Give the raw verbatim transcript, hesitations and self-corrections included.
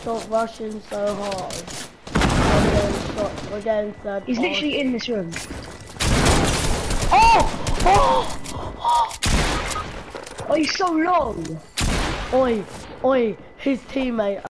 stop rushing so hard. We're getting shot. We're getting third. He's literally in this room. Oh! Oh! Oh! Oh, he's so low. Oi! Oi! His teammate.